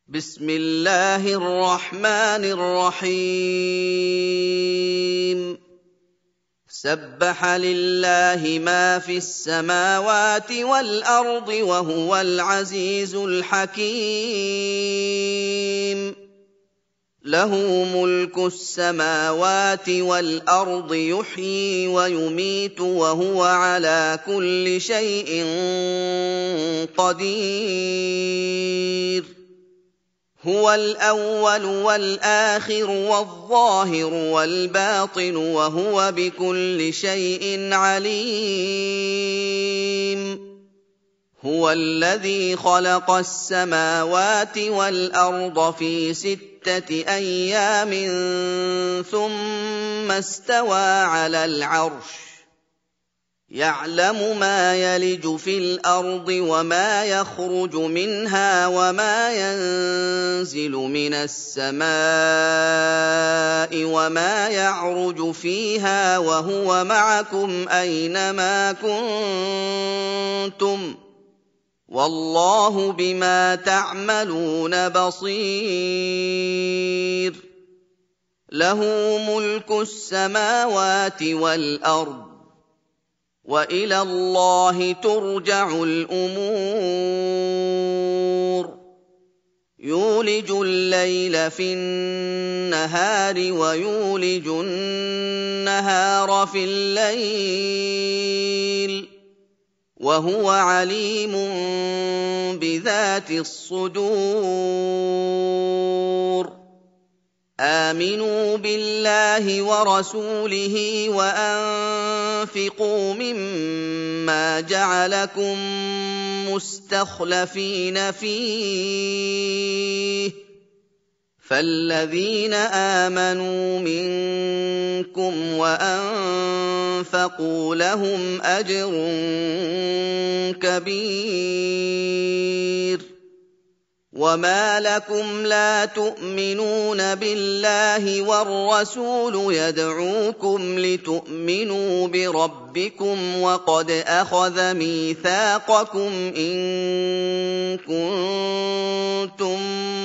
بسم الله الرحمن الرحيم سبح لله ما في السماوات والأرض وهو العزيز الحكيم له ملك السماوات والأرض يحيي ويميت وهو على كل شيء قدير هو الأول والآخر والظاهر والباطن وهو بكل شيء عليم هو الذي خلق السماوات والأرض في 6 أيام ثم استوى على العرش يعلم ما يلج في الأرض وما يخرج منها وما ينزل من السماء وما يعرج فيها وهو معكم أينما كنتم والله بما تعملون بصير له ملك السماوات والأرض وإلى الله ترجع الأمور يولج الليل في النهار ويولج النهار في الليل وهو عليم بذات الصدور آمنوا بالله ورسوله وأنفقوا مما جعلكم مستخلفين فيه فالذين آمنوا منكم وأنفقوا لهم أجر كبير وما لكم لا تؤمنون بالله والرسول يدعوكم لتؤمنوا بربكم وقد أخذ ميثاقكم إن كنتم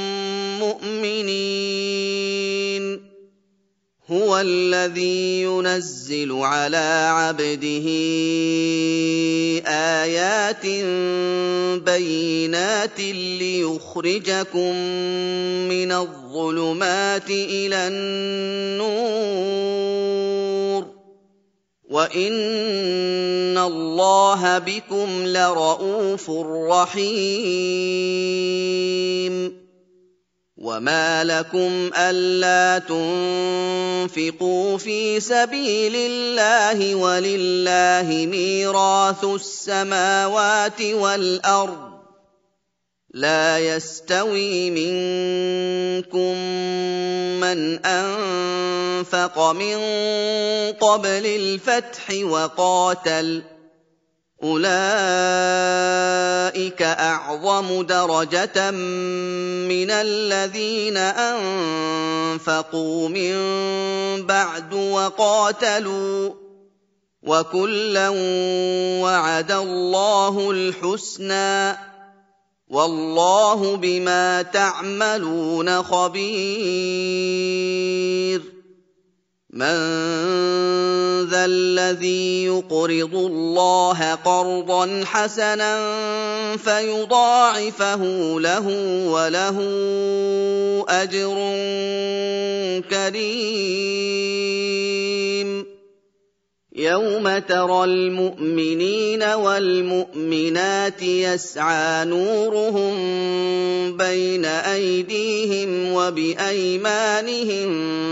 مؤمنين هو الذي ينزل على عبده آيات بينات ليخرجكم من الظلمات إلى النور وإن الله بكم لرءوف رحيم وما لكم ألا تنفقوا في سبيل الله ولله ميراث السماوات والأرض لا يستوي منكم من أنفق من قبل الفتح وقاتل أولئك أعظم درجة من الذين أنفقوا من بعد وقاتلوا وكلا وعد الله الحسنى والله بما تعملون خبير من ذا الذي يقرض الله قرضا حسنا فيضاعفه له وله أجر كريم يوم ترى المؤمنين والمؤمنات يسعى نورهم بين أيديهم وبأيمانهم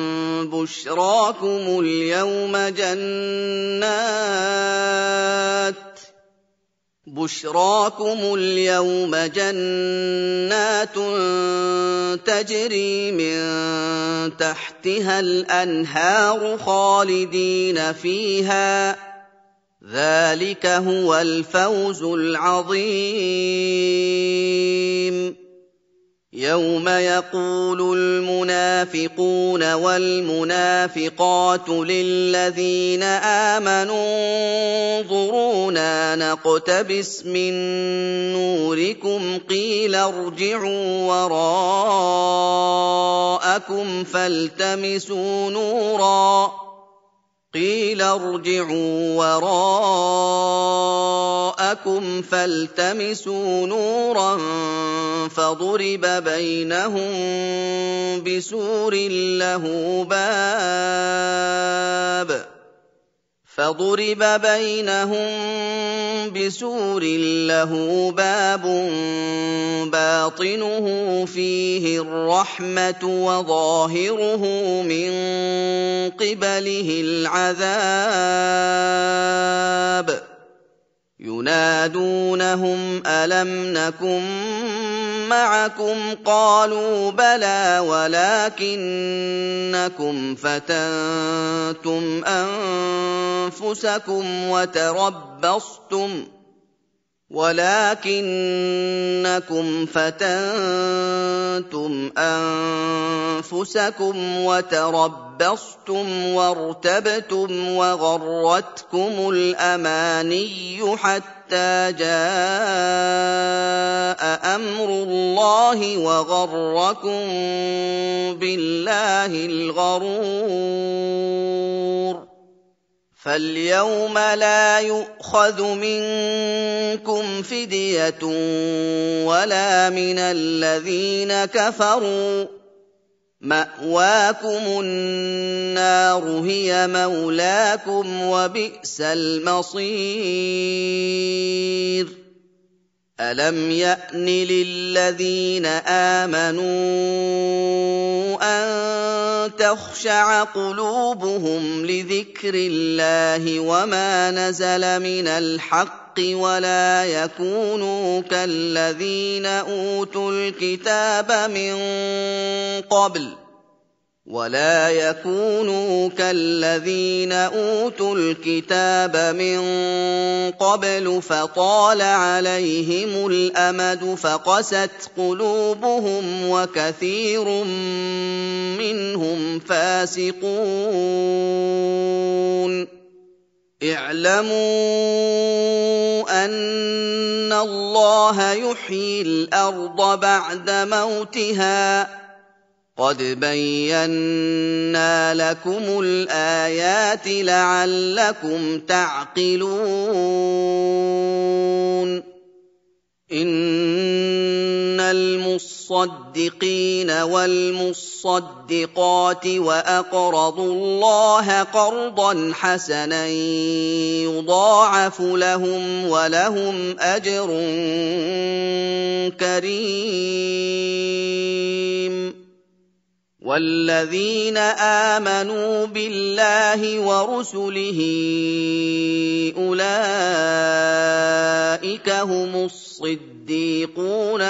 بشراكم اليوم جنات تجري من تحتها الأنهار خالدين فيها ذلك هو الفوز العظيم يَوْمَ يَقُولُ الْمُنَافِقُونَ وَالْمُنَافِقَاتُ لِلَّذِينَ آمَنُوا انظُرُونَا نَقْتَبِسْ مِن نُّورِكُمْ قِيلَ ارْجِعُوا وَرَاءَكُمْ فَالْتَمِسُوا نُورًا فَضُرِبَ بَيْنَهُم بِسُورٍ لَّهُ بَابٌ بَاطِنُهُ فِيهِ الرَّحْمَةُ وَظَاهِرُهُ مِن قِبَلِهِ الْعَذَابُ يُنَادُونَهُمْ أَلَمْ نَكُن مَّعَكُمْ ۖ قَالُوا بَلَىٰ وَلَٰكِنَّكُمْ فَتَنتُمْ أَنفُسَكُمْ وَتَرَبَّصْتُمْ وَارْتَبْتُمْ وَغَرَّتْكُمُ الْأَمَانِيُّ حَتَّىٰ جَاءَ أَمْرُ اللَّهِ وَغَرَّكُم بِاللَّهِ الْغَرُورُ فَالْيَوْمَ لَا يُؤْخَذُ مِنكُمْ فِدْيَةٌ وَلَا مِنَ الَّذِينَ كَفَرُوا ۚ مَأْوَاكُمُ النَّارُ هِيَ مَوْلَاكُمْ ۖ وَبِئْسَ الْمَصِيرُ أَلَمْ يَأْنِ لِلَّذِينَ آمَنُوا أَن تَخْشَعَ قُلُوبُهُمْ لِذِكْرِ اللَّهِ وَمَا نَزَلَ مِنَ الْحَقِّ وَلَا يَكُونُوا كَالَّذِينَ أُوتُوا الْكِتَابَ مِن قَبْلُ فَطَالَ عَلَيْهِمُ الْأَمَدُ فَقَسَتْ قُلُوبُهُمْ وَكَثِيرٌ مِّنْهُمْ فَاسِقُونَ اعْلَمُوا أَنَّ اللَّهَ يُحْيِي الْأَرْضَ بَعْدَ مَوْتِهَا ۚ قَدْ بَيَّنَّا لَكُمُ الْآيَاتِ لَعَلَّكُمْ تَعْقِلُونَ إِنَّ الْمُصَّدِّقِينَ وَالْمُصَّدِّقَاتِ وَأَقْرَضُوا اللَّهَ قَرْضًا حَسَنًا يُضَاعَفُ لَهُمْ وَلَهُمْ أَجْرٌ كَرِيمٌ وَالَّذِينَ آمَنُوا بِاللَّهِ وَرُسُلِهِ أُولَٰئِكَ هُمُ الصِّدِّيقُونَ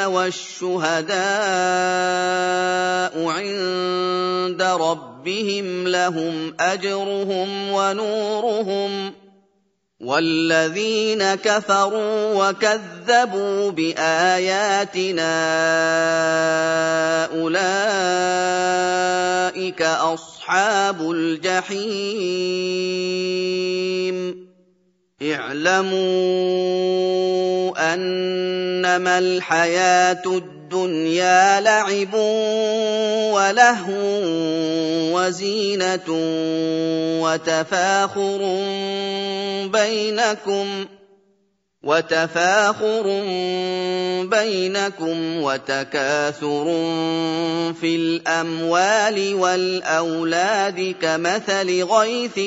وَالشُّهَدَاءُ عِندَ رَبِّهِمْ لَهُمْ أَجْرُهُمْ وَنُورُهُمْ ۖ وَالَّذِينَ كَفَرُوا وَكَذَّبُوا بِآيَاتِنَا أُولَٰئِكَ أَصْحَابُ الْجَحِيمِ اعْلَمُوا أَنَّمَا الْحَيَاةُ الدُّنْيَا لَعِبٌ وَلَهْوٌ وَزِينَةٌ وَتَفَاخُرٌ بَيْنَكُمْ وَتَكَاثُرٌ فِي الْأَمْوَالِ وَالْأَوْلَادِ كَمَثَلِ غَيْثٍ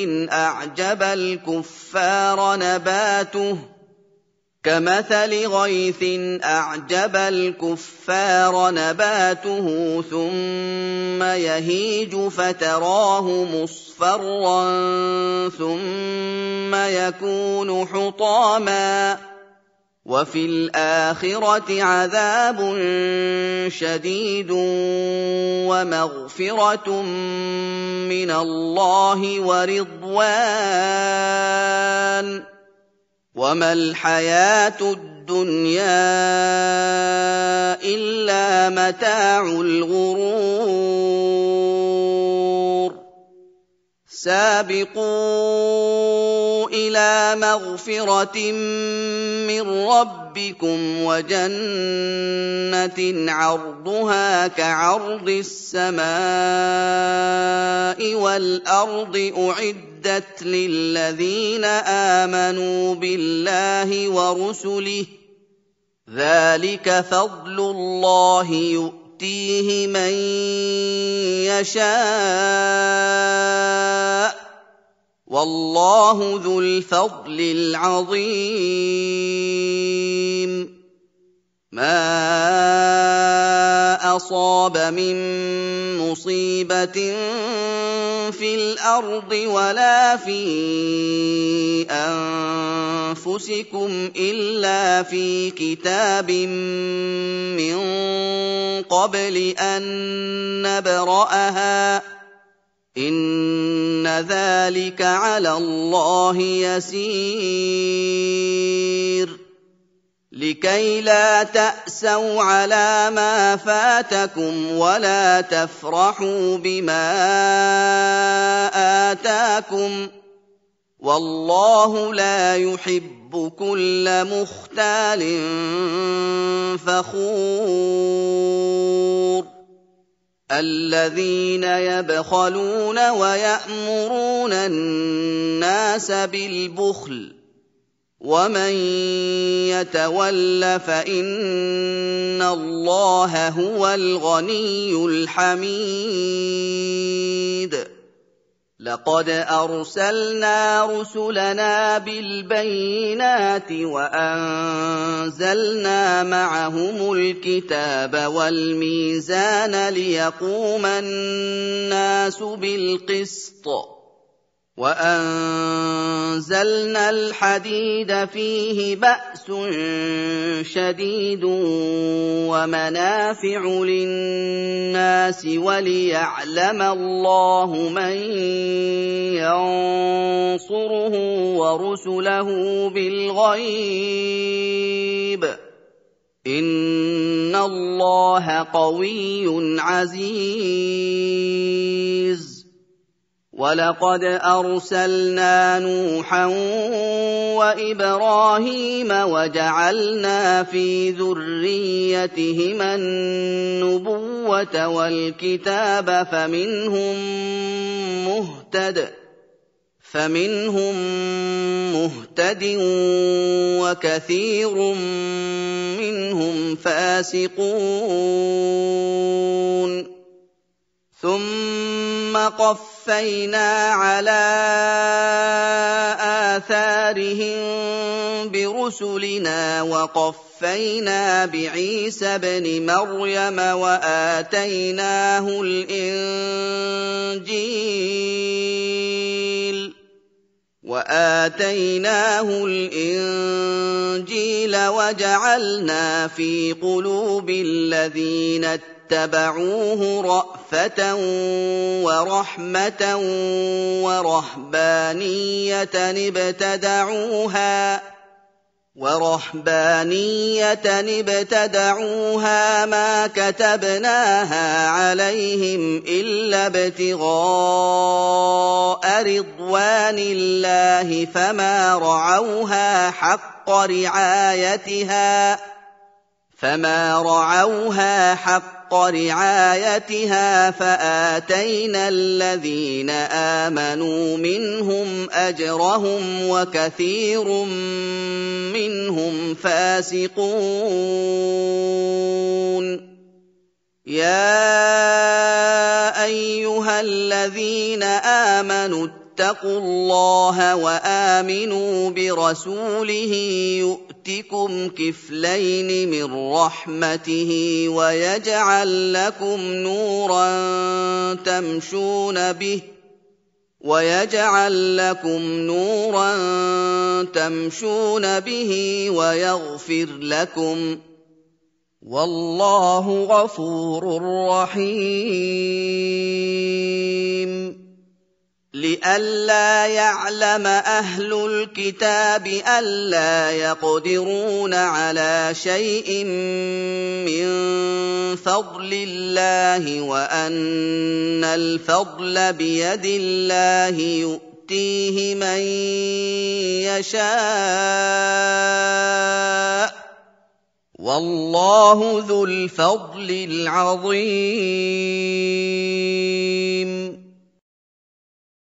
أَعْجَبَ الْكُفَّارَ نَبَاتُهُ ثُمَّ يَهِيجُ فَتَرَاهُ مُصْفَرًّا ثُمَّ يَكُونُ حُطَامًا ۖ وَفِي الْآخِرَةِ عَذَابٌ شَدِيدٌ وَمَغْفِرَةٌ مِّنَ اللَّهِ وَرِضْوَانٌ ۚ وَمَا الْحَيَاةُ الدُّنْيَا إِلَّا إِلَّا مَتَاعُ الْغُرُورِ سَابِقُوا إِلَىٰ مَغْفِرَةٍ مِّن رَّبِّكُمْ وَجَنَّةٍ عَرْضُهَا كَعَرْضِ السَّمَاءِ وَالْأَرْضِ أُعِدَّتْ لِلَّذِينَ آمَنُوا بِاللَّهِ وَرُسُلِهِ ۚ ذَٰلِكَ فَضْلُ اللَّهِ يُؤْتِيهِ مَن يَشَاءُ ۚ وَاللَّهُ ذُو الْفَضْلِ الْعَظِيمِ مَا أَصَابَ مِن مُّصِيبَةٍ فِي الْأَرْضِ وَلَا فِي أَنفُسِكُمْ إِلَّا فِي كِتَابٍ مِّن قَبْلِ أَن نَّبْرَأَهَا ۚ إِنَّ ذَٰلِكَ عَلَى اللَّهِ يَسِيرٌ لِكَيْ لَا تَأْسَوْا عَلَىٰ مَا فَاتَكُمْ وَلَا تَفْرَحُوا بِمَا آتَاكُمْ ۗ وَاللَّهُ لَا يُحِبُّ كُلَّ مُخْتَالٍ فَخُورٍ الَّذِينَ يَبْخَلُونَ وَيَأْمُرُونَ النَّاسَ بِالْبُخْلِ ۗ وَمَن يَتَوَلَّ فَإِنَّ اللَّهَ هُوَ الْغَنِيُّ الْحَمِيدُ لَقَدْ أَرْسَلْنَا رُسُلَنَا بِالْبَيِّنَاتِ وَأَنزَلْنَا مَعَهُمُ الْكِتَابَ وَالْمِيزَانَ لِيَقُومَ النَّاسُ بِالْقِسْطِ ۖ وَأَنزَلْنَا الْحَدِيدَ فِيهِ بَأْسٌ شَدِيدٌ وَمَنَافِعُ لِلنَّاسِ وَلِيَعْلَمَ اللَّهُ مَن يَنصُرُهُ وَرُسُلَهُ بِالْغَيْبِ ۚ إِنَّ اللَّهَ قَوِيٌّ عَزِيزٌ وَلَقَدْ أَرْسَلْنَا نُوحًا وَإِبْرَاهِيمَ وَجَعَلْنَا فِي ذُرِّيَّتِهِمَا النُّبُوَّةَ وَالْكِتَابَ فَمِنْهُم مُّهْتَدٍ وَكَثِيرٌ مِّنْهُمْ فَاسِقُونَ ثُمَّ قَفَّيْنَا عَلَىٰ آثَارِهِم بِرُسُلِنَا وَقَفَّيْنَا بِعِيسَى ابْنِ مَرْيَمَ وَآتَيْنَاهُ الْإِنجِيلَ وَجَعَلْنَا فِي قُلُوبِ الَّذِينَ اتَّبَعُوهُ رَأْفَةً وَرَحْمَةً وَرَهْبَانِيَّةً ابْتَدَعُوهَا مَا كَتَبْنَاهَا عَلَيْهِمْ إِلَّا ابْتِغَاءَ رِضْوَانِ اللَّهِ فَمَا رَعَوْهَا حَقَّ رِعَايَتِهَا فَآتَيْنَا الَّذِينَ آمَنُوا مِنْهُمْ أَجْرَهُمْ وَكَثِيرٌ مِّنْهُمْ فَاسِقُونَ يَا أَيُّهَا الَّذِينَ آمَنُوا اتَّقُوا اللَّهَ وَآمِنُوا بِرَسُولِهِ يُؤْتِكُمْ كِفْلَيْنِ مِن رَّحْمَتِهِ وَيَجْعَل لَّكُمْ نُورًا تَمْشُونَ بِهِ وَيَغْفِرْ لَكُمْ ۗ وَاللَّهُ غَفُورٌ رَّحِيمٌ لِئَلَّا يَعْلَمَ أَهْلُ الْكِتَابِ أَلَّا يَقْدِرُونَ عَلَىٰ شَيْءٍ مِّن فَضْلِ اللَّهِ وَأَنَّ الْفَضْلَ بِيَدِ اللَّهِ يُؤْتِيهِ مَن يَشَاءُ ۚ وَاللَّهُ ذُو الْفَضْلِ الْعَظِيمِ.